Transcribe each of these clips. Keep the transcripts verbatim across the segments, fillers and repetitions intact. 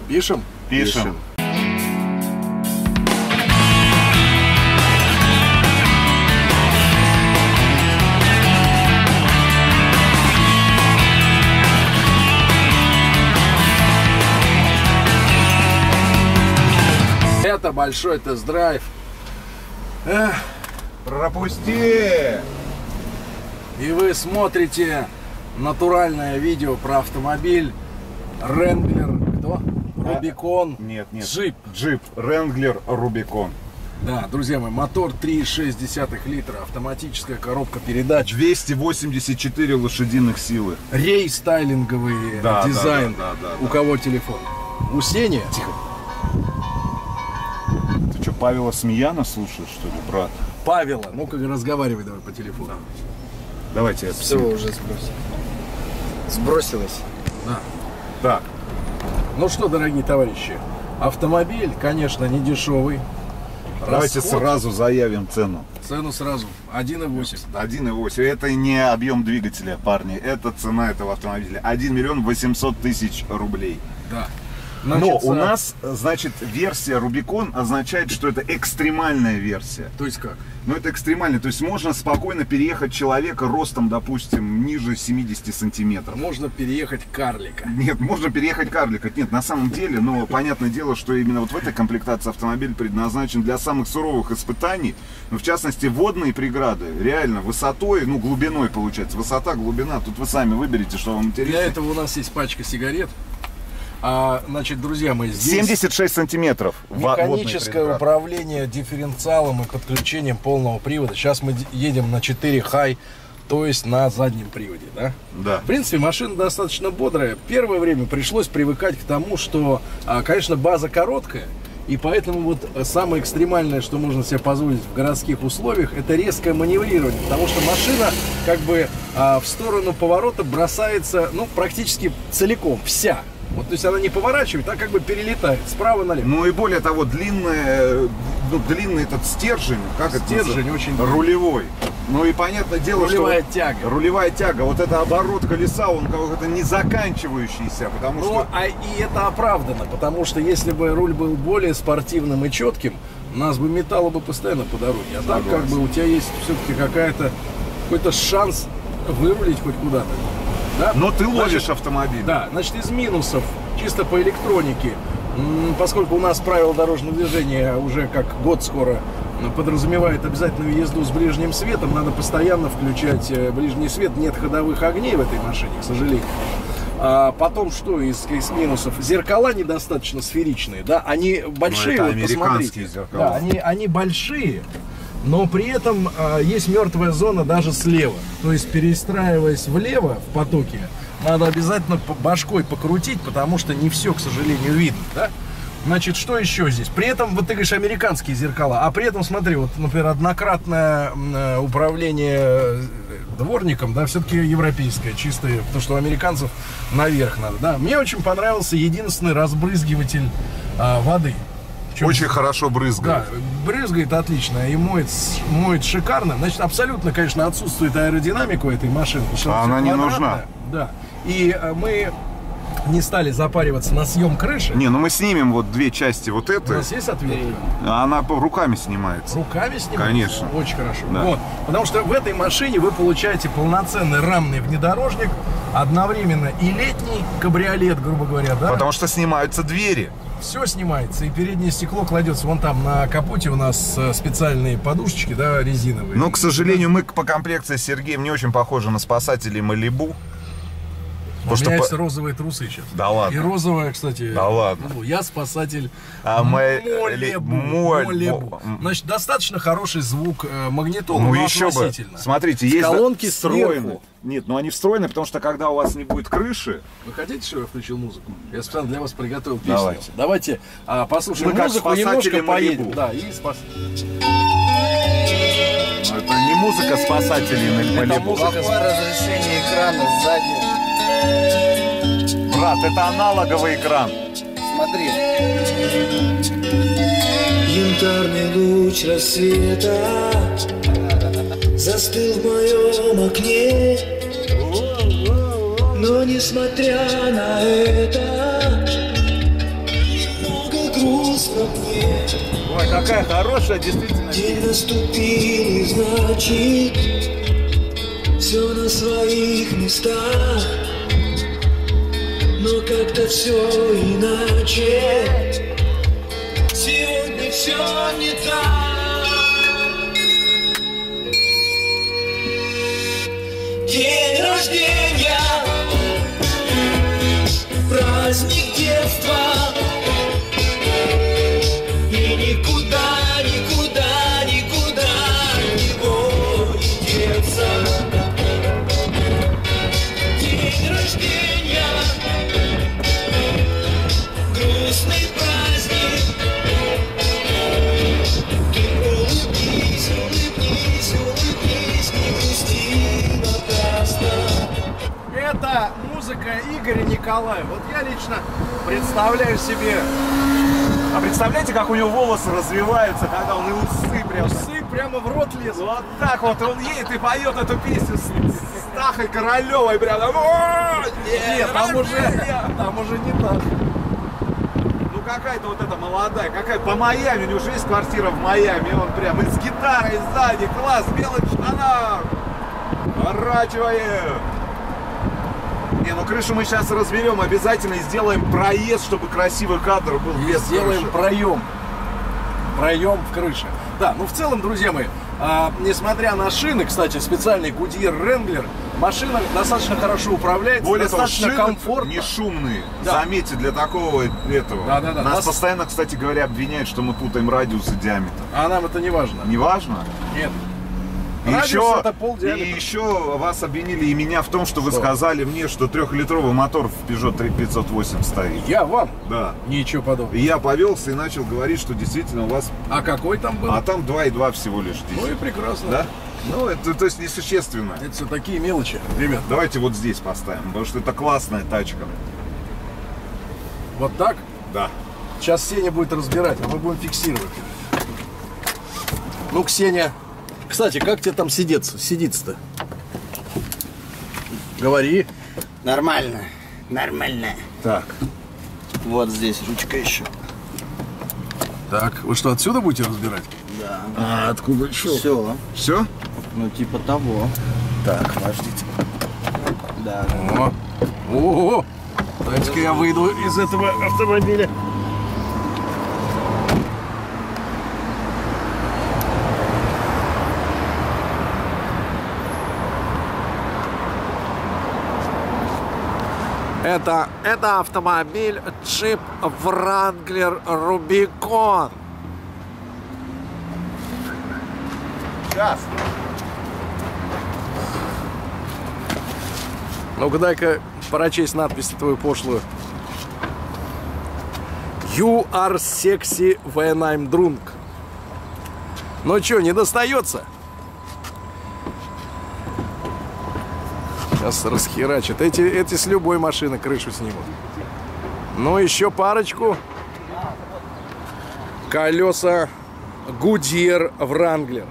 Пишем? Пишем. Это большой тест-драйв. Эх. Пропусти! И вы смотрите натуральное видео про автомобиль Wrangler, кто? Rubicon. А, нет, нет. Джип. Джип. Wrangler Rubicon. Да, друзья мои, мотор три и шесть десятых литра, автоматическая коробка передач. двести восемьдесят четыре лошадиных силы. Рейстайлинговый да, дизайн. Да, да, да, да, У да. кого телефон? У Сени? Тихо. Ты что, Павела Смеяна слушаешь, что ли, брат? Павела. Ну-ка, разговаривай давай по телефону. Давайте я Все уже сбросил. Сбросилось. Да. Так. Ну что, дорогие товарищи, автомобиль, конечно, не дешевый. Давайте Расход, сразу заявим цену. цену сразу один и восемь. один и восемь. Это не объем двигателя, парни. Это цена этого автомобиля. один миллион восемьсот тысяч рублей. Да. Но Значит, у а, нас, значит, версия Rubicon означает, что это экстремальная версия. То есть как? Ну, это экстремально. То есть можно спокойно переехать человека ростом, допустим, ниже семидесяти сантиметров. Можно переехать карлика. Нет, можно переехать карлика. Нет, на самом деле, но понятное дело, что именно вот в этой комплектации автомобиль предназначен для самых суровых испытаний. Ну, в частности, водные преграды. Реально, высотой, ну, глубиной получается. Высота, глубина. Тут вы сами выберете, что вам интересно. Для этого у нас есть пачка сигарет. А, значит, друзья мои, здесь семьдесят шесть сантиметров. механическое управление дифференциалом и подключением полного привода. Сейчас мы едем на четыре хай, то есть на заднем приводе, да? Да. В принципе, машина достаточно бодрая. Первое время пришлось привыкать к тому, что, конечно, база короткая. И поэтому вот самое экстремальное, что можно себе позволить в городских условиях, это резкое маневрирование. Потому что машина как бы а, в сторону поворота бросается, ну, практически целиком, вся. Вот, то есть она не поворачивает, а как бы перелетает справа налево. Ну и более того, длинный, ну, длинный этот стержень, как Стержень это называется? очень Рулевой. Ну и понятное дело, Рулевая что... тяга. Рулевая тяга. Вот это оборот колеса, он как-то не заканчивающийся, потому Ну, что... а и это оправдано, потому что если бы руль был более спортивным и четким, нас бы метало бы постоянно по дороге. А так как бы у тебя есть все-таки какая-то какой-то шанс вырулить хоть куда-то. Да? Но ты ловишь Значит, автомобиль. Да, значит, из минусов, чисто по электронике, поскольку у нас правила дорожного движения уже как год скоро подразумевает обязательную езду с ближним светом, надо постоянно включать ближний свет. Нет ходовых огней в этой машине, к сожалению. А потом что из, из минусов? Зеркала недостаточно сферичные, да, они большие, это вот американские посмотрите. зеркала. Да, они, они большие, но при этом а, есть мертвая зона даже слева. То есть, перестраиваясь влево в потоке, надо обязательно башкой покрутить, потому что не все, к сожалению, видно, да? Значит, что еще здесь? При этом, вот ты говоришь, американские зеркала, а при этом, смотри, вот, например, однократное управление дворником, да, все-таки европейское, чистое, потому что у американцев наверх надо, да. Мне очень понравился единственный разбрызгиватель а, воды. Чем... Очень хорошо брызгает. Да, брызгает отлично и моет, моет шикарно. Значит, абсолютно, конечно, отсутствует аэродинамика у этой машины. А она не нужна. Да. И а, мы не стали запариваться на съем крыши. Не, ну мы снимем вот две части вот У этой. нас есть ответ? Она руками снимается. Руками снимается? Конечно. Очень хорошо. Да. Вот. Потому что в этой машине вы получаете полноценный рамный внедорожник, одновременно и летний кабриолет, грубо говоря, да? Потому что снимаются двери. Все снимается, и переднее стекло кладется вон там на капоте у нас специальные подушечки, да, резиновые. Но, к сожалению, мы по комплекции с Сергеем не очень похожи на спасателей Малибу. У меня есть по... розовые трусы сейчас. Да ладно. И розовая, кстати. Да ладно. Ну, я спасатель А мы... Малибу. Моль... Малибу. Значит, достаточно хороший звук э, магнитолы, Ну но еще бы. С Смотрите, есть колонки встроены. сверху. Нет, ну они встроены, потому что когда у вас не будет крыши... Вы хотите, чтобы я включил музыку? Я специально для вас приготовил песню. Давайте. Давайте а, послушаем Мы как музыку, спасатели немножко поедем. Малибу. Да, и спас... Ну, это не музыка спасателей на Малибу. Плохое разрешение экрана сзади. Брат, это аналоговый экран. Смотри. Янтарный луч рассвета застыл в моем окне, но несмотря на это Ой, какая хорошая, действительно. День наступил, и значит, все на своих местах. Но как-то все иначе. Сегодня все не так. День рождения, праздник детства. И никуда, никуда, никуда его не деться. День рождения, грустный праздник. Ты улыбнись, улыбнись, улыбнись, не грусти напрасно. Это музыка Игоря Николаева. Вот я лично представляю себе. А представляете, как у него волосы развиваются, когда он и усы прям... Усы прямо в рот лезут. Вот так вот он едет и поет эту песню с, с Тахой Королевой прям. Нет, там уже, там уже не так. Ну какая-то вот эта молодая, какая по Майами, у него уже есть квартира в Майами, он прям и с гитарой сзади, класс, в белых штанах, поворачивает. Не, ну крышу мы сейчас разберем, обязательно сделаем проезд, чтобы красивый кадр был без Сделаем крыши. проем. Проем в крыше. Да, ну в целом, друзья мои, а, несмотря на шины, кстати, специальный Goodyear Wrangler, машина достаточно хорошо управляется, Более того, достаточно шины комфортно. не шумные. Да. Заметьте, для такого этого. Да, да, да. Нас Нас- постоянно, кстати говоря, обвиняют, что мы путаем радиус и диаметр. А нам это не важно. Не важно? Нет. И Радиус еще, это полдиаметра. и еще вас обвинили и меня в том, что, вы Что? сказали мне, что трехлитровый мотор в Peugeot пятьсот восемь стоит. Я вам? Да. Ничего И подобного. я повелся и начал говорить, что действительно у вас... А какой там был? А там два и два всего лишь. Ну и десять. прекрасно. Да? Ну, это то есть несущественно. Это все такие мелочи, ребят. Давайте вот здесь поставим, потому что это классная тачка. Вот так? Да. Сейчас Сеня будет разбирать, а мы будем фиксировать. Ну, Ксения. Кстати, как тебе там сидеться? Сидится-то? Говори. Нормально. Нормально. Так. Вот здесь ручка еще. Так, вы что, отсюда будете разбирать? Да. А откуда еще? Все. Все? Ну, типа того. Так, подождите. Да. О, о, дайте-ка я выйду из этого автомобиля. Это, это автомобиль джип Wrangler Rubicon. Сейчас. Ну-ка, дай-ка прочесть надпись твою пошлую. You are sexy when I'm drunk. Ну чё, не достается? Сейчас расхерачат. Эти, эти с любой машины крышу снимут. Ну, еще парочку. Колеса Goodyear Wrangler.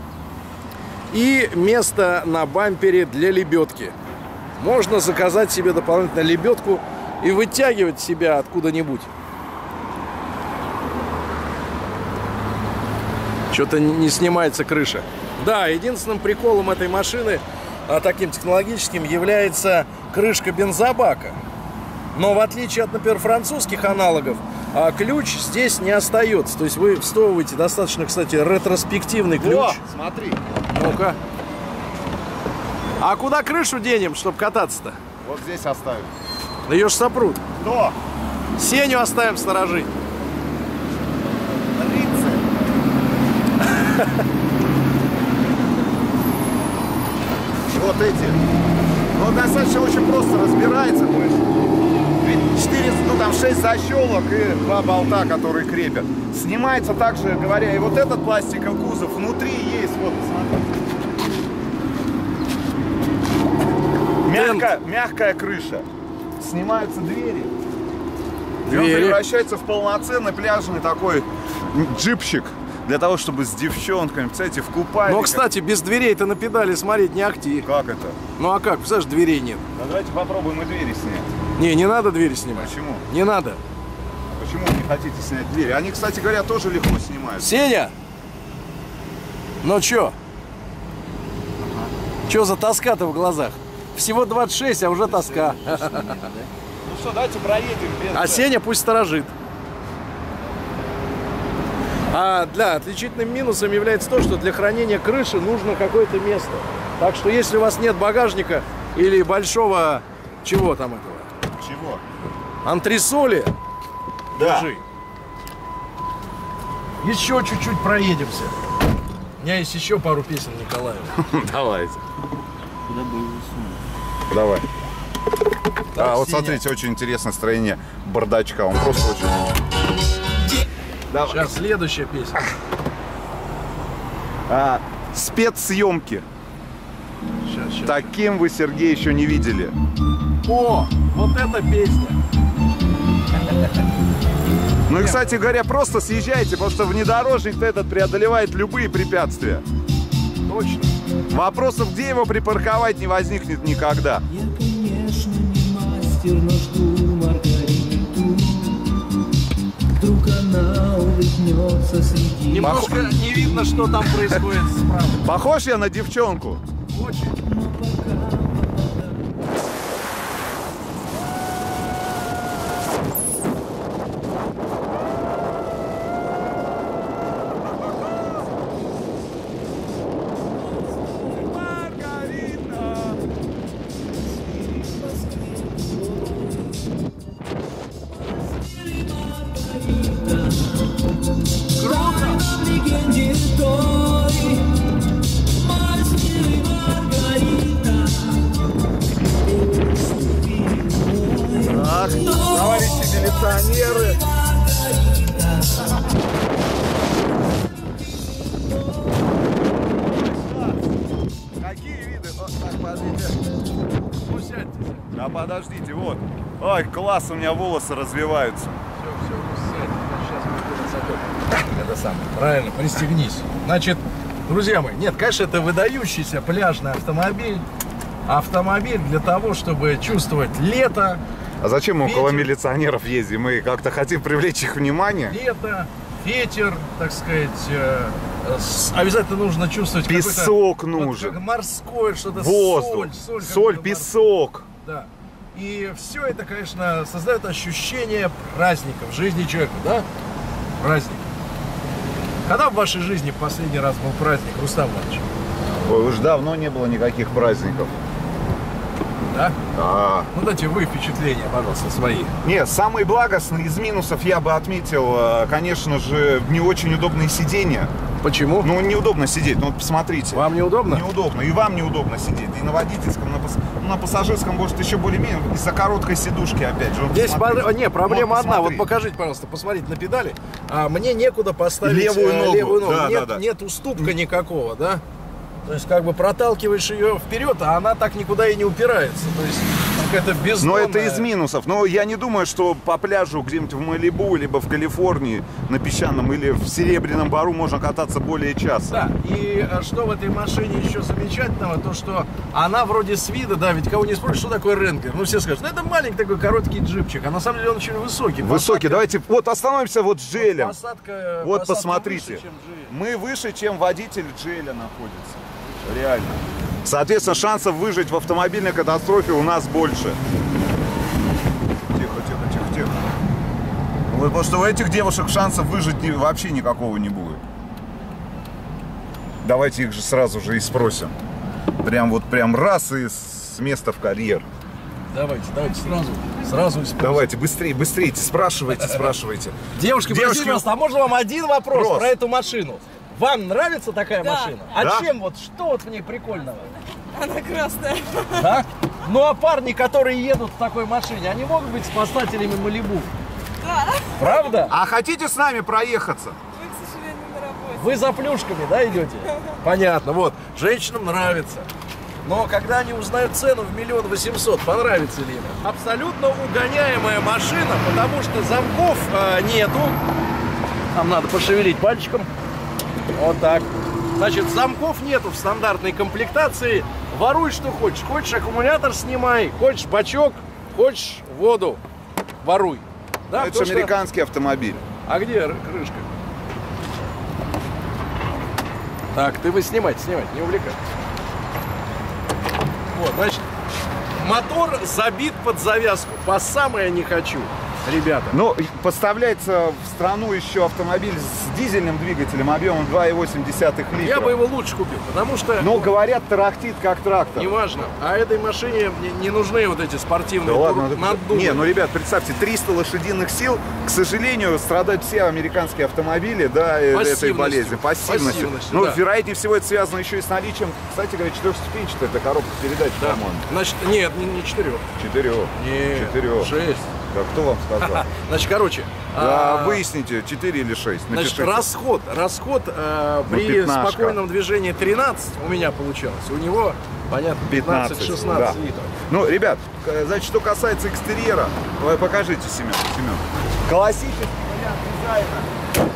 И место на бампере для лебедки. Можно заказать себе дополнительно лебедку и вытягивать себя откуда-нибудь. Что-то не снимается крыша. Да, единственным приколом этой машины, а таким технологическим, является крышка бензобака. Но в отличие от, например, французских аналогов, а ключ здесь не остается. То есть вы всовываете достаточно, кстати, ретроспективный ключ. О, смотри. Ну-ка. А куда крышу денем, чтобы кататься-то? Вот здесь оставим. Да ее ж сопрут. Кто? Сеню оставим сторожить. Вот эти. Ну, достаточно очень просто разбирается. То есть, ведь четыре, ну там шесть защелок и два болта, которые крепят. Снимается также, говоря, и вот этот пластиковый кузов внутри есть, вот, смотрите. Мягкая, мягкая крыша. Снимаются двери. И он Двери. превращается в полноценный пляжный такой джипчик. Для того, чтобы с девчонками, представляете, в купальниках. Но, кстати, без дверей-то на педали смотреть не ахти. Как это? Ну а как? Представляешь, дверей нет. Ну, давайте попробуем и двери снять. Не, не надо двери снимать. Почему? Не надо. Почему вы не хотите снять двери? Они, кстати говоря, тоже легко снимают. Сеня! Ну чё? Чё за тоска-то в глазах? Всего двадцать шесть, а уже тоска. Ну что, давайте проедем без... А Сеня пусть сторожит. А для отличительным минусом является то, что для хранения крыши нужно какое-то место. Так что если у вас нет багажника или большого... Чего там этого? Чего? Антресоли, Да. держи. Еще чуть-чуть проедемся. У меня есть еще пару песен Николаева. Давайте. Куда бы его засунуть? Давай. Так, А, вот Сеня. смотрите, очень интересное строение бардачка. Он просто очень... Давай. Сейчас следующая песня. А, спецсъемки. Сейчас, сейчас. Таким вы, Сергей, еще не видели. О, вот эта песня. Ну и, кстати говоря, просто съезжайте, потому что внедорожник-то этот преодолевает любые препятствия. Точно. Вопросов, где его припарковать, не возникнет никогда. Я, конечно, не мастер, но жду Маргариту. Вдруг она улыбнется среди... Немножко не видно, что там происходит справа. Похож я на девчонку? Очень. В легенде той мастер и Маргарита. Так, товарищи милиционеры. Какие виды? Вот так, подождите. Ну, сядьте. А подождите, вот. Ой, класс, у меня волосы развиваются. Все, все, сядьте. Сейчас мы будем Это самое. Правильно, пристегнись. Значит, друзья мои, нет, конечно, это выдающийся пляжный автомобиль. Автомобиль для того, чтобы чувствовать лето, А зачем мы около Ветер. милиционеров ездим? Мы как-то хотим привлечь их внимание. лето, ветер, так сказать, э, с- обязательно нужно чувствовать какой-то- Песок вот нужен. как морское, что-то, Воздух, соль, соль, соль, какой-то песок. Да. И все это, конечно, создает ощущение праздника в жизни человека, да? Праздник. Когда в вашей жизни в последний раз был праздник, Рустам Иванович? Ой, уж давно не было никаких праздников. Да? А, Ну дайте вы впечатления, пожалуйста, свои. не, самый благостный из минусов я бы отметил, э, конечно же, не очень удобные сиденья. Почему? Ну, неудобно сидеть, ну вот посмотрите. Вам неудобно? Неудобно, и вам неудобно сидеть, и на водительском, на, пас- ну, на пассажирском, может, еще более-менее, из-за короткой сидушки, опять же. Вот Здесь посмотрите. пар- не, проблема Вот одна. Вот посмотри. покажите, пожалуйста, посмотрите на педали. А мне некуда поставить Левую э, ногу. левую ногу. Да, нет, да, да. нет уступка никакого, да? То есть как бы проталкиваешь ее вперед, а она так никуда и не упирается. То есть какая-то Но бездонная... это из минусов. Но я не думаю, что по пляжу где-нибудь в Малибу, либо в Калифорнии на песчаном или в Серебряном Бару можно кататься более часа. Да, и э, что в этой машине еще замечательного, то что она вроде с вида, да, ведь кого не спросишь, что такое Ренглер, ну все скажут, ну это маленький такой короткий джипчик, а на самом деле он очень высокий. Высокий. Посадка- Давайте вот остановимся вот с Джелем. Посадка, Вот посадка посмотрите. выше, чем Джель. Мы выше, чем водитель Джеля находится. Реально. Соответственно, шансов выжить в автомобильной катастрофе у нас больше. Тихо, тихо, тихо, тихо. Ну, потому что у этих девушек шансов выжить ни- вообще никакого не будет. Давайте их же сразу же и спросим. Прям вот прям раз и с места в карьер. Давайте, давайте сразу, сразу. используем. Давайте, быстрее, быстрее, спрашивайте, спрашивайте. Девушки, Девушки, простите, пожалуйста, а можно вам один вопрос Вопрос. про эту машину? Вам нравится такая Да. машина? А Да. чем вот, что вот в ней прикольного? Она красная. Да? Ну а парни, которые едут в такой машине, они могут быть спасателями Малибу? Да. Правда? А хотите с нами проехаться? Мы, к сожалению, на работе. Вы за плюшками, да, идете? Понятно, вот. Женщинам нравится. Но когда они узнают цену в миллион восемьсот, понравится ли им? Абсолютно угоняемая машина, потому что замков э, нету. Нам надо пошевелить пальчиком. Вот так. Значит, замков нету в стандартной комплектации. Воруй, что хочешь. Хочешь аккумулятор снимай, хочешь бачок, хочешь воду. Воруй. Да, это потому же что- американский автомобиль. А где р- крышка? Так, ты вы снимать, снимать, не увлекайтесь. Вот, значит, мотор забит под завязку. По самое не хочу, ребята. Но поставляется в страну еще автомобиль с дизельным двигателем объемом два и восемь десятых литра. Я бы его лучше купил, потому что, Но, говорят, тарахтит как трактор. неважно, а этой машине не, не нужны вот эти спортивные Да ладно, тур- это- наддувы. Не, ну, ребят, представьте, триста лошадиных сил, к сожалению, страдают все американские автомобили, да, э, этой Пассивностью. болезни, пассивностью. Пассивностью, Ну, да. вероятнее всего, это связано еще и с наличием, кстати говоря, четырехступенчатая эта коробка передач, Да. по-моему. Значит, нет, не, не четырех. Четырех. Нет, Четырех. шесть. Да кто вам сказал? Значит, короче, Да, а, выясните, четыре или шесть. значит, Напишите. расход, расход э, Ну, при пятнашка. спокойном движении тринадцать у меня получалось. У него, понятно, пятнадцать-шестнадцать да. литров. Ну, ребят, к- значит, что касается экстерьера, вы покажите, Семен, Семен. Классический вариант дизайна.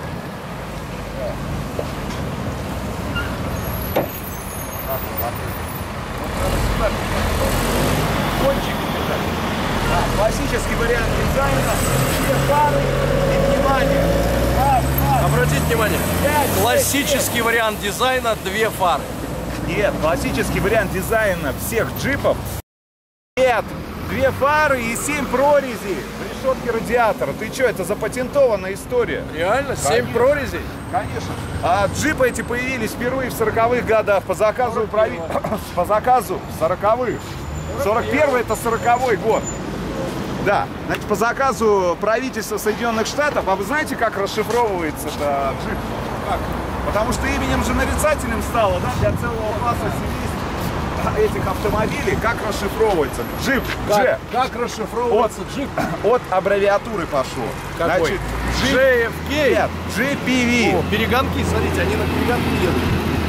Кончик. Да, классический вариант дизайна. Все фары и внимание. Раз, два, Обратите внимание, пять, классический вариант дизайна, две фары. Нет, классический вариант дизайна всех джипов. Нет, две фары и семь прорезей в решетке радиатора. Ты что, это запатентованная история? Реально? Семь Конечно. прорезей? Конечно. А джипы эти появились впервые в сороковых годах по заказу прави... по заказу сороковых. сорок первый это сороковой год. Да, значит, по заказу правительства Соединенных Штатов, а вы знаете, как расшифровывается это джип? Как? Потому что именем же нарицательным стало, да, для целого класса семейств этих автомобилей, как расшифровывается? Джип, Дж. Как, как расшифровывается джип? От аббревиатуры пошло. Какой? Значит, джип, джей эф кей? нет, джи пи ви. О, перегонки, смотрите, они на перегонки едут.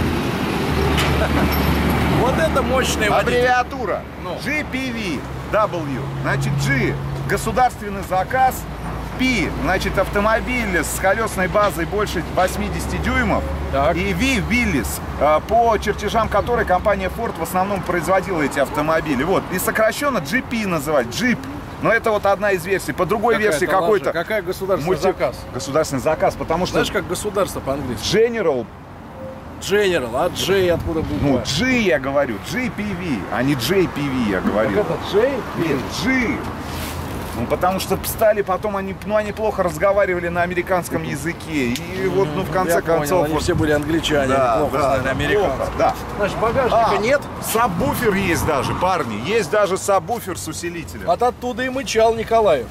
Вот это мощный водитель. Аббревиатура. Ну. джи пи ви дабл ю. Значит, G – государственный заказ. P – значит, автомобиль с колесной базой больше восьмидесяти дюймов. Так. И V – Willys, а, по чертежам которой компания Ford в основном производила эти автомобили. Вот. И сокращенно джи пи называть, джип. Но это вот одна из версий. По другой Какая версии это лажа? какой-то... Какая государственный мульти- заказ? Государственный заказ, потому что Знаешь, как государство по-английски? General, General, а J откуда ну, буква? G я говорю, джи пи ви, а не джей пи ви я Так говорил. это J? Нет, G. Ну, потому что стали потом, они, ну, они плохо разговаривали на американском языке. И вот, ну, в конце Я понял, концов... они вот- все были англичане, да, плохо да, знали да, американцев. плохо, да. Значит, багажника А, нет, сабвуфер есть даже, парни. Есть даже сабвуфер с усилителем. от оттуда и мычал Николаев.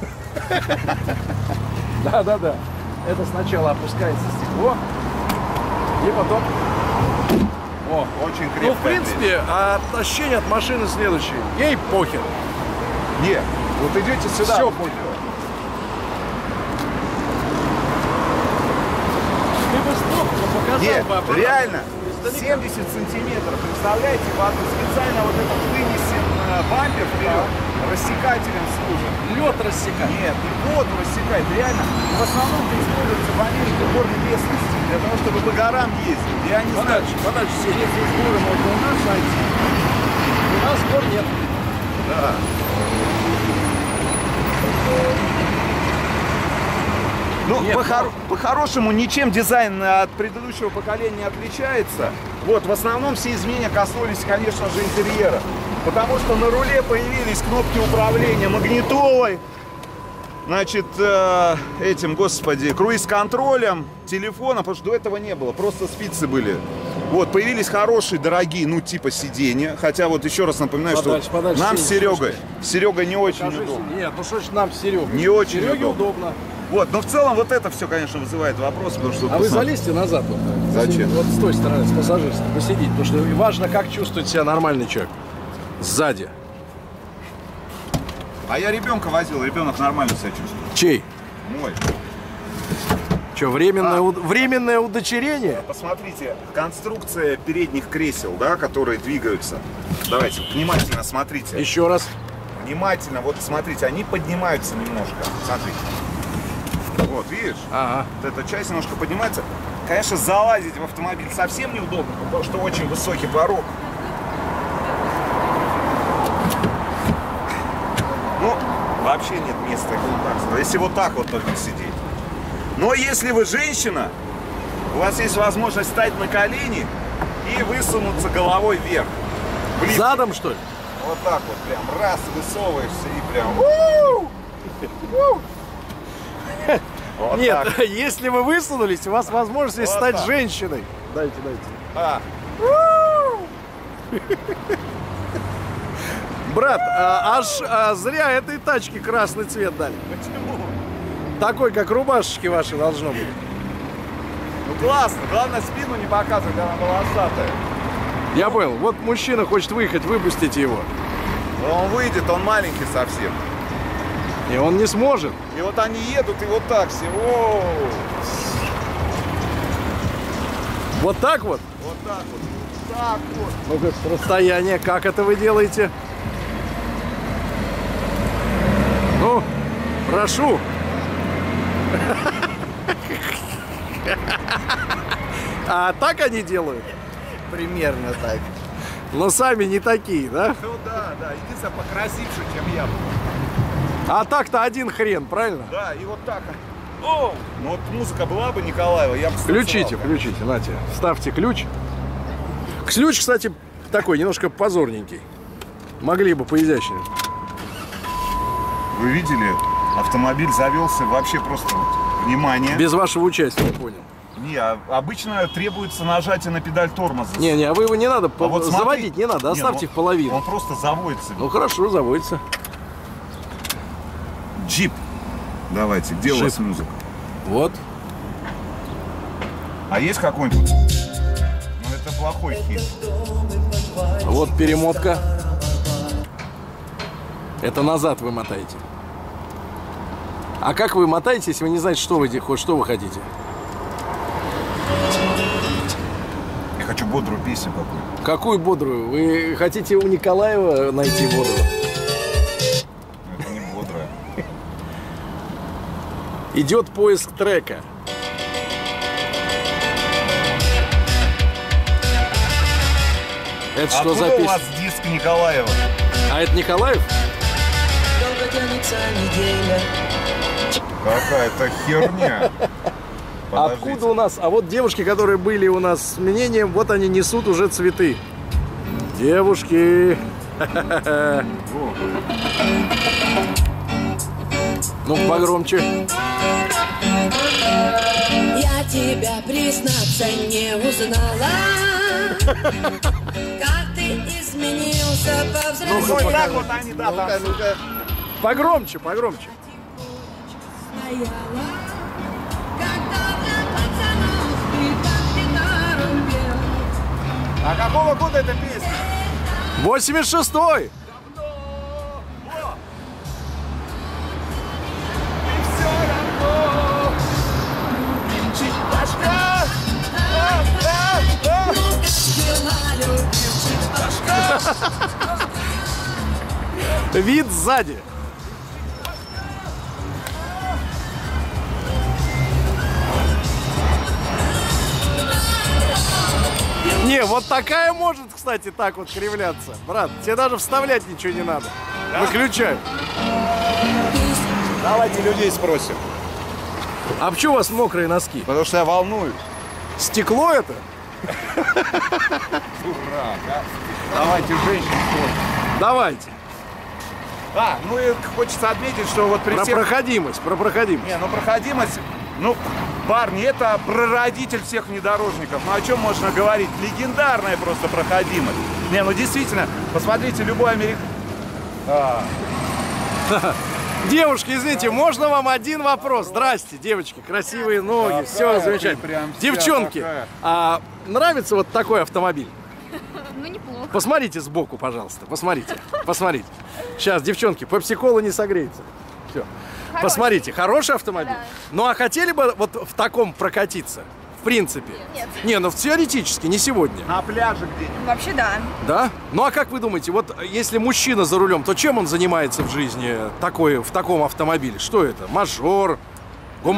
Да-да-да. Это сначала опускается стекло, и потом... О, Очень крепко. ну, в принципе, а ощущение от машины следующее. Ей похер. Нет, вот идете сюда. Все вот похер. идет. Ты бы смог, но показал Нет, бы аппарат реально, издалека. семьдесят сантиметров. Представляете, вот специально вот этот вынесен э, бампер вперед, рассекателем служит. Лед рассекать. Нет, и воду рассекает, реально. И в основном это используется в Америке в горной местности, для того, чтобы по горам ездить. Я не знаю, Подальше, подальше сидеть. если с горы можно у нас найти. У нас гор нет. Да. Ну, Нет, по-хоро- ну- по-хорошему, ничем дизайн от предыдущего поколения не отличается. Вот, в основном все изменения коснулись, конечно же, интерьера. Потому что на руле появились кнопки управления магнитолой, значит, э, этим, господи, круиз-контролем, телефоном, потому что до этого не было, просто спицы были. Вот, появились хорошие, дорогие, ну, типа сиденья. Хотя вот еще раз напоминаю, Подальше, что подальше, нам с сиденье, Серегой, Серега не очень Скажи, удобно. нет, ну что ж нам Серега? Не очень Сереге удобно. удобно. Вот, но в целом вот это все, конечно, вызывает вопросы, потому что... А вы залезьте назад вот так. Зачем? Вот с той стороны, с пассажирской, посидеть. Потому что важно, как чувствует себя нормальный человек. Сзади. А я ребенка возил, ребенок нормально себя чувствует. Чей? Мой. Что, временное, А. уд- временное удочерение? Посмотрите, конструкция передних кресел, да, которые двигаются. Давайте, внимательно смотрите. Еще раз. Внимательно, вот смотрите, они поднимаются немножко. Смотрите. Вот, видишь? Ага. Вот эта часть немножко поднимается. Конечно, залазить в автомобиль совсем неудобно, потому что очень высокий порог. Ну, в вообще нет места. Если вот так вот только сидеть. Но если вы женщина, у вас есть возможность встать на колени и высунуться головой вверх. Блин. Задом, что ли? Вот так вот прям раз высовываешься и прям. У-у-у! Вот Нет, так. если вы высунулись, у вас возможность Вот стать так. женщиной. Дайте, дайте. А. Брат, а, аж а, зря этой тачке красный цвет дали. Почему? Такой, как рубашечки ваши должно быть. Ну классно, главное спину не показывать, она волосатая. Я понял. Вот мужчина хочет выехать, выпустите его. Но он выйдет, он маленький совсем. И он не сможет. И вот они едут, и вот так все. О, Вот так вот. вот так вот. Вот так вот. Ну-ка, с расстояния, как это вы делаете? Ну, прошу. А так они делают? Примерно так. Но сами не такие, да? Ну да, да. Единственное, покрасивше, чем я. А так-то один хрен, правильно? Да, и вот так. О! Ну вот музыка была бы Николаева, я бы Включите, станцевал, включите, нате. Ставьте ключ. Ключ, кстати, такой немножко позорненький. Могли бы поизящнее. Вы видели? Автомобиль завелся вообще просто вот, внимание. Без вашего участия, я понял. Не, а обычно требуется нажатие на педаль тормоза. Не-не, а вы его не надо, А вот смотри- заводить не надо, Не, оставьте ну, в половину. Он просто заводится. Ну хорошо, заводится. Джип. Давайте, где у вас Джип. музыка? Вот. А есть какой-нибудь? Ну это плохой хит. Вот перемотка. Это назад вы мотаете. А как вы мотаете, если вы не знаете, что вы, де- что вы хотите? Я хочу бодрую песню какую-то. Какую бодрую? Вы хотите у Николаева найти бодрую? Но это не бодрая. Идет поиск трека. Это что за Откуда у песня? вас диск Николаева? А это Николаев? Долго тянется неделя. Какая-то херня. Подождите. Откуда у нас? А вот девушки, которые были у нас с мнением, вот они несут уже цветы. Девушки. Ну, погромче. Я тебя, признаться, не узнала. Как ты изменился, Ну, повзрослел. вот так вот они, да, Ну-ка, там. ну-ка. Погромче, погромче. Стояла, когда для пацанов ты так гитару пел. А какого года эта песня? восемьдесят шестой. Вид сзади. Не, вот такая может, кстати, так вот кривляться. Брат, тебе даже вставлять ничего не надо. Выключай. Давайте людей спросим. А почему у вас мокрые носки? Потому что я волнуюсь. Стекло это? Дурак, а? Давайте женщин спросим. Давайте. А, ну и хочется отметить, что вот при Про всех... проходимость, про проходимость. Не, ну проходимость, ну, парни, это прародитель всех внедорожников. Ну о чем можно говорить? Легендарная просто проходимость. Не, ну действительно, посмотрите, любой америк... А, Девушки, извините, можно вам один вопрос? Здрасте, девочки, красивые ноги, все Какая ты замечательно. прям вся Девчонки, такая. а нравится вот такой автомобиль? Ну, неплохо. Посмотрите сбоку, пожалуйста, посмотрите, посмотрите. Сейчас, девчонки, пепси-кола не согреется. Все. Посмотрите, хороший автомобиль. Да. Ну а хотели бы вот в таком прокатиться? В принципе. Нет. Не, ну теоретически, не сегодня. на пляже где-нибудь. Вообще, да. Да? Ну а как вы думаете, вот если мужчина за рулем, то чем он занимается в жизни такой, в таком автомобиле? Что это? Мажор?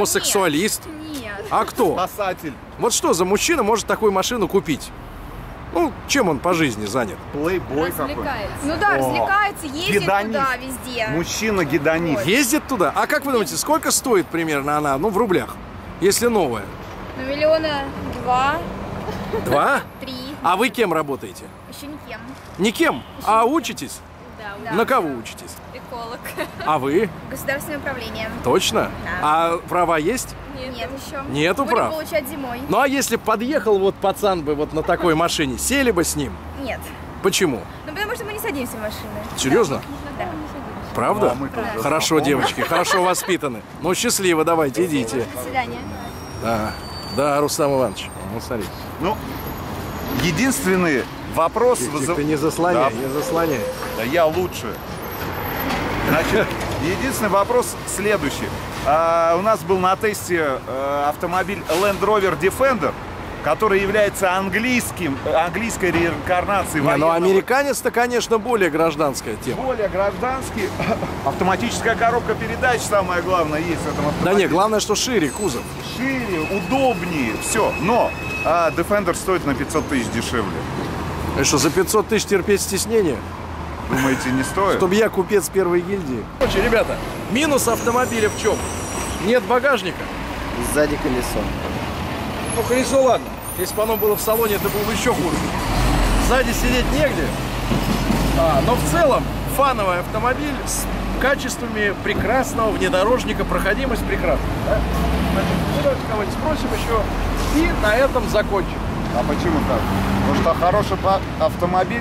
Гомосексуалист? Нет. А кто? Спасатель. Вот что за мужчина может такую машину купить? Ну, чем он по жизни занят? Плейбой какой. Ну да, О, развлекается, ездит гедонист. туда, везде. Мужчина-гедонист. Ездит туда? А как вы думаете, сколько стоит примерно она, ну, в рублях, если новая? Ну, миллиона два, Два? три, А вы кем работаете? еще никем. Никем? А учитесь? Да. На кого учитесь? Эколог. А вы? Государственное управление. Точно? Да. А права есть? Нет, еще. Нету Будем прав? получать зимой. Ну, а если подъехал вот пацан бы вот на такой машине, сели бы с ним? Нет. Почему? Ну, потому что мы не садимся в машины. Серьезно? Да. Правда? Ну, а мы тоже Хорошо, девочки, хорошо воспитаны. Ну, счастливо, давайте, идите. До свидания. Да, да, Рустам Иванович. Ну, смотри. Ну, единственный вопрос... Тихо, вызыв- ты не заслоняй, Да. не заслоняй. Да я лучше. Значит, единственный вопрос следующий. А, у нас был на тесте а, автомобиль Land Rover Defender, который является английским, английской реинкарнацией Не, ну военного. американец-то, конечно, более гражданская тема. Более гражданский. Автоматическая коробка передач, самое главное, есть в этом автомобиле. Да не, главное, что шире кузов. Шире, удобнее, все. Но а, Defender стоит на пятьсот тысяч дешевле. И что, за пятьсот тысяч терпеть стеснение? Думаете, не стоит? Чтобы я купец первой гильдии. Короче, ребята, минус автомобиля в чем? Нет багажника. Сзади колесо. Ну, колесо ладно. Если бы оно было в салоне, это было бы еще хуже. Сзади сидеть негде. А, но в целом фановый автомобиль с качествами прекрасного внедорожника, проходимость прекрасная. Да? Значит, давайте кого-нибудь спросим еще. И на этом закончим. А почему так? Потому что хороший па- автомобиль.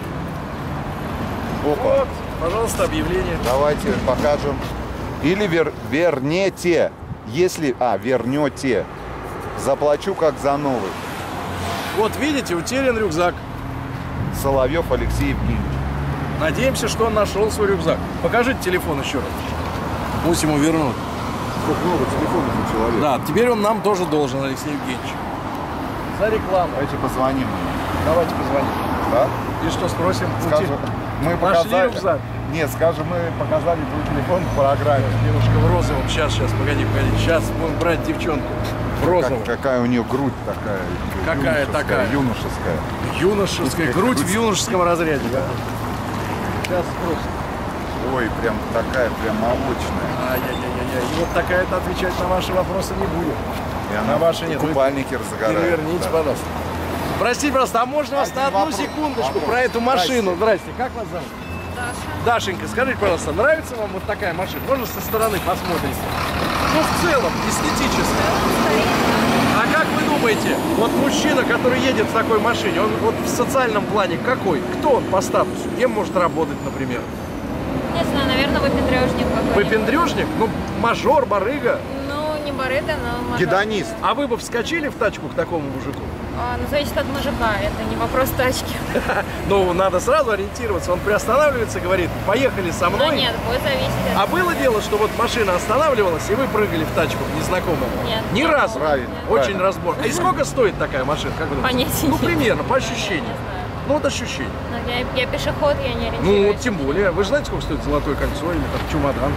Опа. Вот, пожалуйста, объявление. Давайте покажем. Или вер- вернете. Если... А, вернете. Заплачу как за новый. Вот видите, утерян рюкзак. Соловьев Алексей Евгеньевич. Надеемся, что он нашел свой рюкзак. Покажите телефон еще раз. Пусть ему вернут. Сколько много телефонов у человека. Да, теперь он нам тоже должен, Алексей Евгеньевич. За рекламу. Давайте позвоним. Давайте позвоним. Да? И что спросим? Скажем, мы Нашли показали... рюкзак? Нет, скажем, мы показали твой телефон в программе. Девушка в розовом. Сейчас, сейчас, погоди, погоди. Сейчас будем брать девчонку в розовом. Как- какая у нее грудь такая. Какая юношеская, такая? Юношеская. Юношеская. Грудь в юношеском разряде. Да? Сейчас спросим. Ой, прям такая, прям молочная. Ай-яй-яй-яй. И вот такая-то отвечать на ваши вопросы не будет. И На ваши нет. Вы купальники разгорают. переверните, да. пожалуйста. Простите, пожалуйста, а можно вас Один на одну вопрос. секундочку Вопрос. про эту машину? Здрасте. Здрасте, как вас зовут? Даша. Дашенька, скажите, пожалуйста, нравится вам вот такая машина? Можно со стороны посмотрите? Ну, в целом, эстетически. А как вы думаете, вот мужчина, который едет в такой машине, он вот в социальном плане какой? Кто он по статусу? Кем может работать, например? Не знаю, наверное, выпендрежник какой-нибудь. Выпендрежник? Ну, мажор, барыга. Ну, не барыга, но мажор. Гедонист. А вы бы вскочили в тачку к такому мужику? А, ну, зависит от мужика, это не вопрос тачки. Ну, надо сразу ориентироваться. Он приостанавливается, говорит, поехали со Ну, мной. нет, будет зависеть А от... было дело, что вот машина останавливалась, и вы прыгали в тачку незнакомую? Нет. Ни разу? Правильно. Очень правильно. разбор. А и сколько стоит такая машина? Как вы думаете? Понятия Ну, нет. примерно, по ощущениям. Ну, вот ощущение. Ну, я, я пешеход, я не Ну, ориентируюсь. вот тем более. Вы же знаете, сколько стоит золотое кольцо или там чемодан?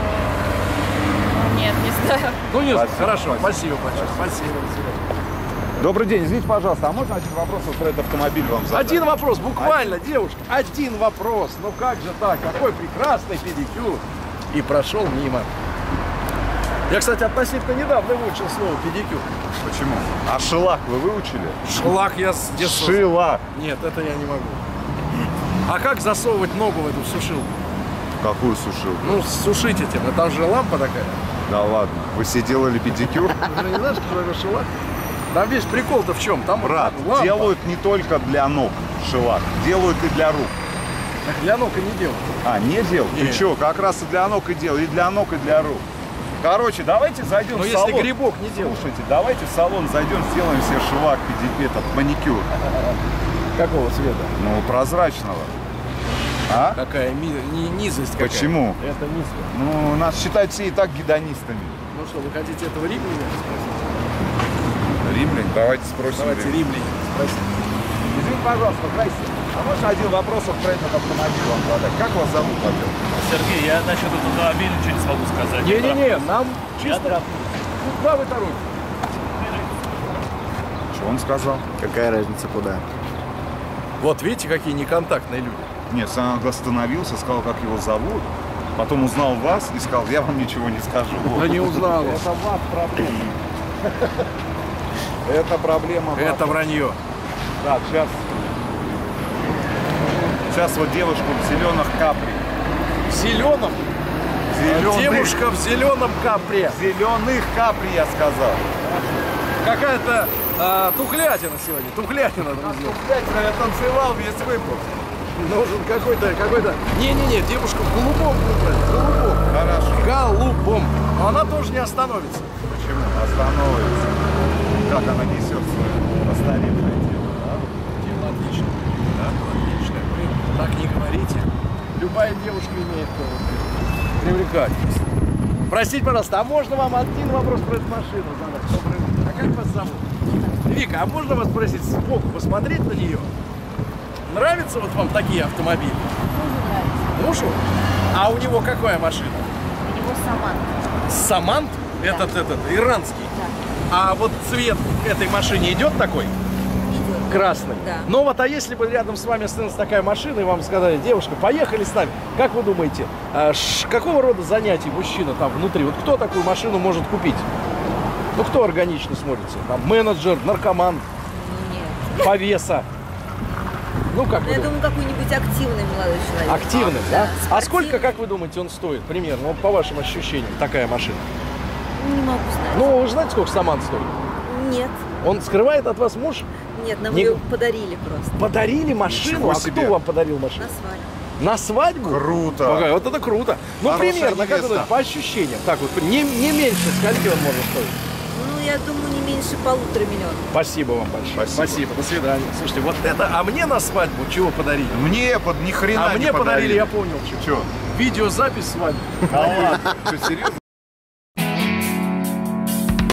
Нет, не знаю. Ну, не знаю. Спасибо, Хорошо, спасибо. спасибо большое. Спасибо. Добрый день, извините, пожалуйста, а можно один вопрос вот про этот автомобиль вам задать? Один вопрос, буквально, девушка. Один вопрос. Ну как же так? Какой прекрасный педикюр. И прошел мимо. Я, кстати, относительно недавно выучил слово педикюр. Почему? А шелак вы выучили? Шлак я с детства... Шилак. Нет, это я не могу. А как засовывать ногу в эту сушилку? Какую сушилку? Ну, сушить этим. Ну, там же лампа такая. Да ладно. Вы все делали педикюр? Вы же не знаешь, что такое шелак? Там весь прикол-то в чем? Там Брат, лампа. делают не только для ног шелак, делают и для рук. Так для ног и не делают. А, не делают? Ты Нет. что, как раз и для ног и делают, и для ног, и для рук. Короче, давайте зайдем Но в если салон. грибок не делают. Слушайте, давайте в салон зайдем, сделаем себе шелак, педи- этот, маникюр. Какого цвета? Ну, прозрачного. А? Какая ми- ни- низость какая. Почему? Это низко. Ну, нас считают все и так гедонистами. Ну что, вы хотите этого римляна спросить? Римляне? Давайте спросим. Давайте римлян. римляне спросим. Извините, пожалуйста, здрасте. А можно один вопрос вот про этот автомобиль вам задать? Как вас зовут, во-первых? Сергей, я насчет этого автомобиля ничего не смогу сказать. Не-не-не, нам Я чисто... тороплюсь. Куда вы торопитесь? Что он сказал? Какая разница куда? Вот видите, какие неконтактные люди. Нет, сам остановился, сказал, как его зовут. Потом узнал вас и сказал, я вам ничего не скажу. Да не узнал. Это вас проблема. Это проблема. Это вранье. Так, сейчас. Сейчас вот девушку в зеленых капри. В зеленом? Зеленых. Девушка в зеленом капре. Зеленых капри, я сказал. Какая-то а, тухлятина сегодня. Тухлятина, друзья. Тухлятина, я танцевал весь выпуск. Нужен какой-то, какой-то... Не-не-не, девушка в голубом выбрать. Голубом. Хорошо. Голубом. Но она тоже не остановится. Почему? Остановится. Как она несет свое постаревшее тело, да? Дело отлично. Да, отлично. Вы так не говорите. Любая девушка имеет привлекательность. Простите, пожалуйста, а можно вам один вопрос про эту машину задать? Добрый день. А как вас зовут? Вика, а можно вас спросить сбоку, посмотреть на нее? Нравятся вот вам такие автомобили? Мужу? А у него какая машина? У него Самант. Самант? Да. Этот, этот, иранский? Да. А вот цвет этой машине идет такой? Идет. Красный? Да. Ну вот, а если бы рядом с вами остановилась такая машина, и вам сказали, девушка, поехали с нами, как вы думаете, а, ш, какого рода занятий мужчина там внутри? Вот кто такую машину может купить? Ну, кто органично смотрится? Там менеджер, наркоман, Нет. повеса. Ну, как Ну, вы я думаете? думаю, какой-нибудь активный молодой человек. Активный, А, да? да, А спортивный. сколько, как вы думаете, он стоит примерно? Вот по вашим ощущениям, такая машина. Не могу знать. Ну, вы знаете, сколько Самант стоит? Нет. Он скрывает от вас муж? Нет, нам Не- ее подарили просто. Подарили машину? Ничего А себе. кто вам подарил машину? На свадьбу. На свадьбу? Круто. Какая? Вот это круто. Ну, Хорошая примерно, как вы невеста. думаете, по ощущениям. Так вот, не, не меньше, скольки он может стоить? Ну, я думаю, не меньше полутора миллионов. Спасибо вам большое. Спасибо. До свидания. Слушайте, вот это, а мне на свадьбу чего подарили? Мне под ни хрена А не мне подарили, я понял, что. Че? Видеозапись с вами. А ладно. Что, серьезно?